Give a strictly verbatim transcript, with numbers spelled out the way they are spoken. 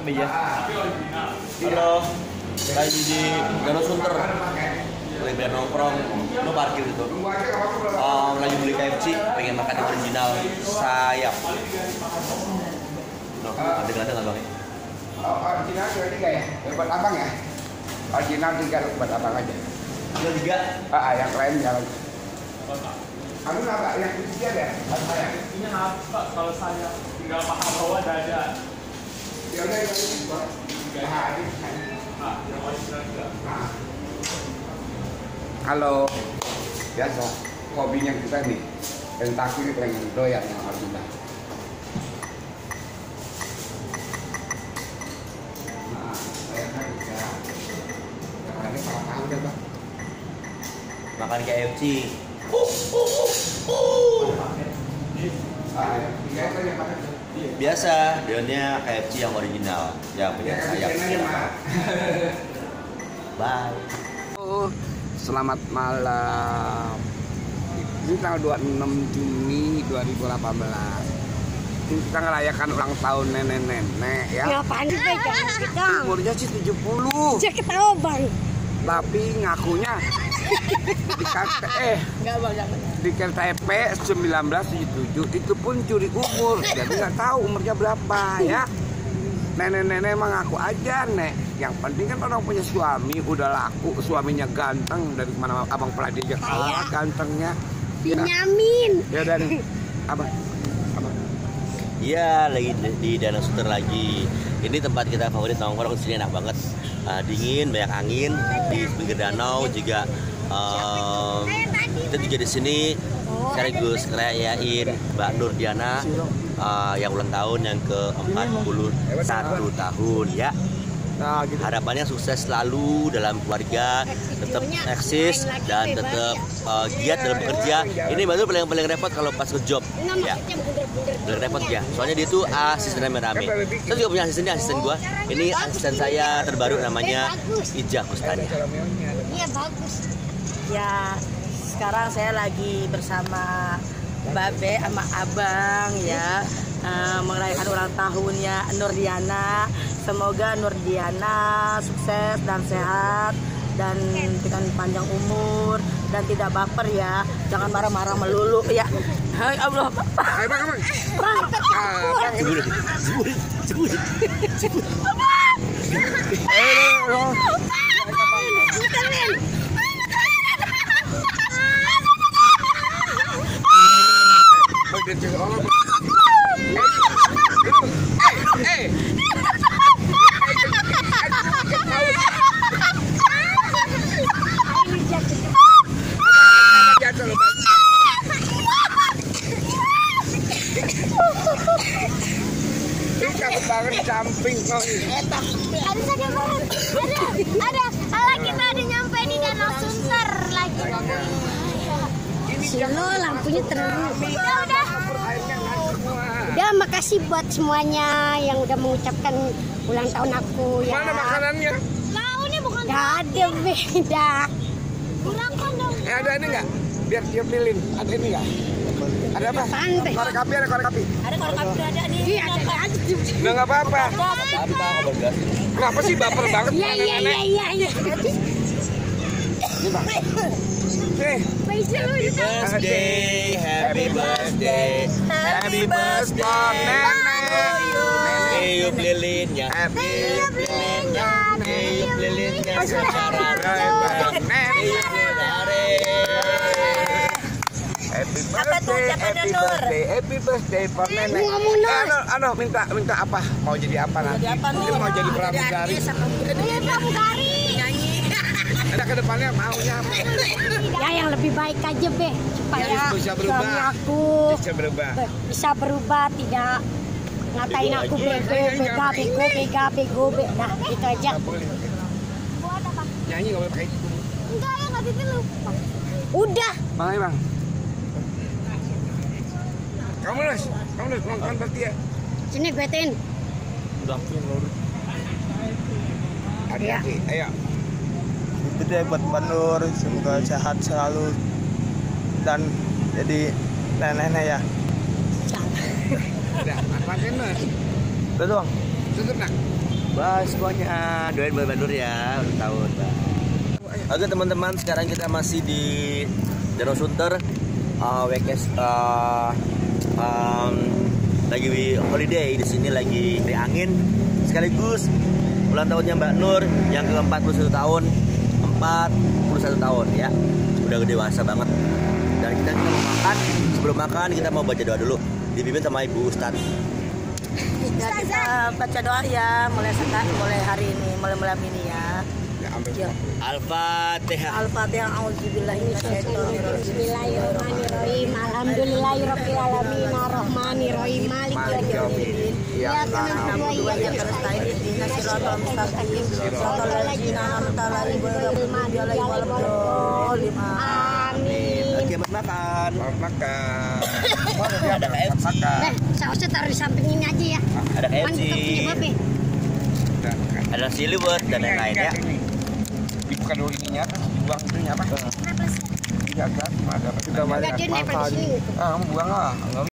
Apa ya? Halo, lagi di Danau Sunter. Lagi biar nongkrong, lu parkir gitu. Um, lagi beli K F C, pengen makan yang original sayap. No, ada-ada nggak bang? Oh, original cuma tiga ya? Buat abang ya? Original tiga buat abang aja. Tiga tiga? Ah, yang lain jalan. Kamu nggak yang tiga ya? Atau saya? Ini apa? Kalau saya tinggal paham bahwa ada. Ya udah yang itu buat. Ah, ini. Ah, yang original juga. Nah. Kalau biasa hobinya kita nih, tentaku ini pengen doyan yang original. Nah, saya kan juga. Karena ini salah tahu deh bang. Makan K F C. Ah, ya, itu yang mana? Biasa, deonnya K F C yang original, yang punya sayap. Bye. Oh, selamat malam. Ini tanggal dua puluh enam Juni dua ribu delapan belas. Ini kita ngerayakan ulang tahun nenek-nenek ya. Ngapain sih Bang? Jangan kita. Umurnya sih tujuh puluh. Saya ketawa Bang. Tapi ngakunya di K T P Enggak Bang, jangan. di K T P sembilan belas tujuh puluh tujuh itu pun curi umur. Jadi nggak tahu umurnya berapa ya. Nenek-nenek emang aku aja nek. Yang penting kan orang punya suami udah laku, suaminya ganteng, dari mana abang pernah diajak kalah gantengnya. Benyamin. Ya dan abang, abang. Iya, lagi di Danau Sunter lagi. Ini tempat kita favorit nongkrong, sini enak banget. Uh, dingin, banyak angin di pinggir danau juga. Um, kita juga di sini sekaligus ngerayain Mbak Nur Diana uh, yang ulang tahun yang ke empat puluh satu tahun ya. Nah, gitu. Harapannya sukses selalu dalam keluarga, tetap eksis dan tetap uh, giat dalam bekerja. Ini baru paling paling repot kalau pas ke job ya. Paling repot ya. Soalnya dia tuh asistennya rame. Saya juga punya asistennya, asisten gua. Ini asisten saya terbaru namanya Ijah Kustania. Iya bagus. Ya, sekarang saya lagi bersama Babe sama Abang ya, uh, merayakan ulang tahunnya Nur Diana. Semoga Nur Diana sukses dan sehat dan dengan panjang umur dan tidak baper ya. Jangan marah-marah melulu ya. Hai Allah. Ayo bang, abang. Bang, takut. Jebur, jebur, jebur, jebur. Ayo, Eh, eh. Takut banget camping kau ini. Ada ada banget. Ada ada kita ada nyampe di Danau Sunter lagi ngomongin. Silo lampunya terus. Ya udah. Udah makasih buat semuanya yang udah mengucapkan ulang tahun aku ya. Mana makanannya? Tahu ini bukan. Gak ada beda. Kurang kan dong. Eh ada ini nggak? Biar dia pilih. Ada ini nggak? Ada apa? Santai. Korek api, ada korek api. Ada kalau kami berada nih. Iya ada aja. Nggak nggak apa-apa. Apa kabar gas? Kenapa sih baper banget? Iya iya iya iya iya. Ini bang. Nih. Happy birthday, happy birthday, happy birthday, Nenek. Tiup lilinnya, tiup lilinnya, tiup lilinnya secara Nenek. Happy Apa tuh birthday, ucapan happy Nur? birthday, happy birthday for nenek. Ngomong, Nur. Eh, Anu, anu, minta minta apa? Mau jadi apa nanti? Jadi apa, Mungkin Nur? mau jadi Jadi pramugari. artis apa? Ini pramugari. Nyanyi. Ada ke depannya maunya apa? Ya yang lebih baik aja be supaya Ya, bisa berubah. suami aku Bisa berubah. be- bisa berubah tidak ngatain aku Iya, bego bega bego bega bego be nah gitu aja. Nggak boleh. Nyanyi nggak boleh kayak gitu. Enggak ya nggak gitu lupa. Udah. Bang, ayo, bang. Kamu Nes, kamu Nes, nonton berarti ya. Sini gue tin. Udah, Hati-hati, ayo. Itu deh buat Mbak Nur, semoga sehat selalu dan jadi nenek-nenek ya. Udah, apa Nes? Udah doang. Tutup nak. Bye semuanya, doain buat Mbak Nur ya ulang tahun. Bye. Oke teman-teman, sekarang kita masih di Danau Sunter, uh, weekend, uh, um, lagi holiday di sini, lagi dari angin sekaligus ulang tahunnya Mbak Nur yang ke empat puluh satu tahun, empat puluh satu tahun ya, udah dewasa banget. Dan kita, kita mau makan, sebelum makan kita mau baca doa dulu, dipimpin sama Ibu Ustadz. Ya, kita baca doa ya, mulai sekarang, mulai hari ini, mulai malam ini ya. Ya. Al-Fatihah. Al-Fatihah. Auzubillahi minasyaitonirrajim. Bismillahirrahmanirrahim. Alhamdulillahirabbil alamin arrahmanirrahim maliki yaumiddin. Ya kana wa ya nasta'in ihdinas siratal mustaqim siratal ladzina an'amta 'alaihim ghairil maghdubi 'alaihim waladdallin. Amin. Oke, buat makan. Selamat makan. Ada K F C. Eh, sausnya taruh di samping ini aja ya. Ada K F C. Kan kita punya babe. Ada Silibet dan lain-lain ya. Dibuka dulu ininya, buang itunya apa? Iya kan, ada. Sudah banyak Enggak dia nempel di sini. Ah, kamu buang lah.